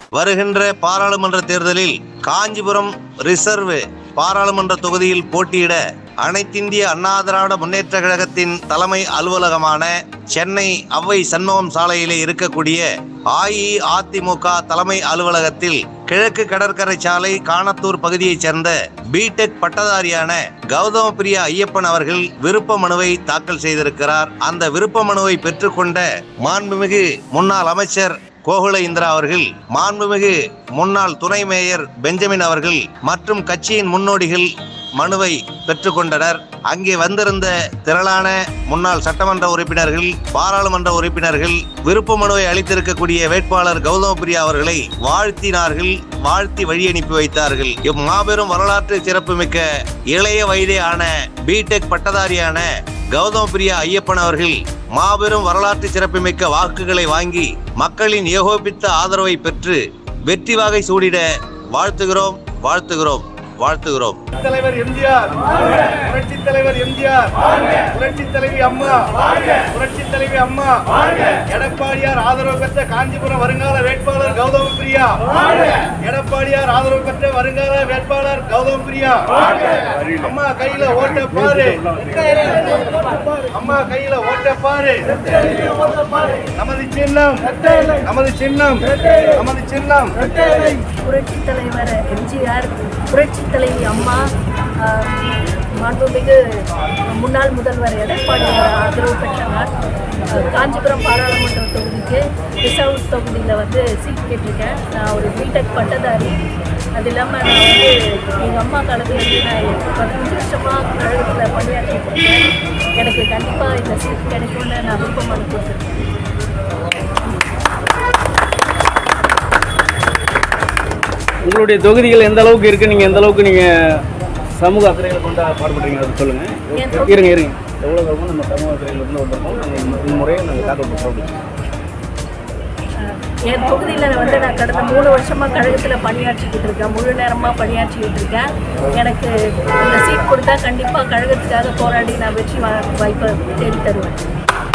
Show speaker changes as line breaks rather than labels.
வருகின்ற பாராளுமன்ற தேர்தலில் காஞ்சிபுரம் ரிசர்வ் பாராளுமன்ற தொகுதியில் போட்டியிட அனைத்திந்திய அண்ணா திராவிட முன்னேற்ற கழகத்தின் தலைமை அலுவலகமான சென்னை அவ்வை சண்முகம் சாலையிலே இருக்கக்கூடிய அஇஅதிமுக தலைமை அலுவலகத்தில் கிழக்கு கடற்கரை சாலை காணத்தூர் பகுதியைச் சேர்ந்த பிடெக் பட்டதாரியான கௌதம பிரியா ஐயப்பன் அவர்கள் விருப்ப மனுவை தாக்கல் செய்திருக்கிறார். அந்த விருப்ப மனுவை பெற்றுக்கொண்ட மாண்புமிகு முன்னாள் அமைச்சர் கோகுல இந்திரா அவர்கள், மாண்புமிகு முன்னாள் துணை மேயர் பெஞ்சமின் அவர்கள் மற்றும் கட்சியின் முன்னோடிகள் மனுவை பெற்றுக்கொண்டனர். அங்கே வந்திருந்த திரளான முன்னாள் சட்டமன்ற உறுப்பினர்கள், பாராளுமன்ற உறுப்பினர்கள் விருப்ப மனுவை அளித்திருக்கக்கூடிய வேட்பாளர் கௌதம பிரியா அவர்களை வாழ்த்தினார்கள், வாழ்த்தி வழி அனுப்பி வைத்தார்கள். இம்மாபெரும் வரலாற்று சிறப்புமிக்க இளைய வயதே ஆன பிடெக் பட்டதாரியான கௌதம பிரியா ஐயப்பன் அவர்கள் மாபெரும் வரலாற்று சிறப்புமிக்க வாக்குகளை வாங்கி மக்களின் ஏகோபித்த ஆதரவை பெற்று வெற்றி வாகை சூடிட வாழ்த்துகிறோம், வாழ்த்துகிறோம், வாழ்த்துகிறோம்.
தலைவர் எம்ஜிஆர், புரட்சி தலைவர் எம்ஜிஆர், புரட்சி தலைவி அம்மா, புரட்சி தலைவி அம்மா, எடப்பாடியார் ஆதரவு பெற்ற காஞ்சிபுரம் வருங்கால வேட்பாளர் கௌதம பிரியா, எடப்பாடியார் ஆதரவு பெற்ற வருங்கால வேட்பாளர் கௌதம பிரியா. அம்மா கையில ஓட்ட பாரு, அம்மா கையில ஓட்ட பாரு. நமது சின்னம், நமது சின்னம், நமது சின்னம்.
புரட்சி தலைவர் எம்ஜிஆர், புரட்சி தலைவி அம்மா, மாண்புமிகு முன்னாள் முதல்வர் எடப்பாடியார் ஆதரவு பெற்றவர். காஞ்சிபுரம் பாராளுமன்ற தொகுதிக்கு ரிசர்வ் தொகுதியில் சீட் கேட்டிருக்கேன். நான் ஒரு பிடெக் பட்டதாரி. அது இல்லாமல் நான் எங்கள் அம்மா காலத்துலேருந்து நான் 15 வருஷமாக கழகத்தில் பணியாற்றிட்டு இருக்கேன். எனக்கு கண்டிப்பாக இந்த சீட் கிடைக்கும்னு நான் விருப்பம் அனுப்பிச்சிருக்கேன்.
உங்களுடைய தொகுதிகள் எந்த அளவுக்கு இருக்குது, நீங்கள் எந்த அளவுக்கு நீங்கள் சமூக அக்கறைகளை கொண்டு பாடுபடுறீங்க அதை சொல்லுங்கள். இருங்க எவ்வளோ நம்ம சமூக அக்கறைகள் வந்து வந்திருக்கோம். இந்த முறையை நாங்கள் தாக்கல் பண்ணுறோம்.
என் தொகுதியில் நான் கடந்த 3 வருஷமாக கழகத்தில் பணியாற்றிக்கிட்டு இருக்கேன். முழு நேரமாக பணியாற்றிக்கிட்டு இருக்கேன். எனக்கு இந்த சீட் கொடுத்தா கண்டிப்பாக கழகத்துக்காக போராடி நான் வெற்றி வாய்ப்பை தேடி தருவேன்.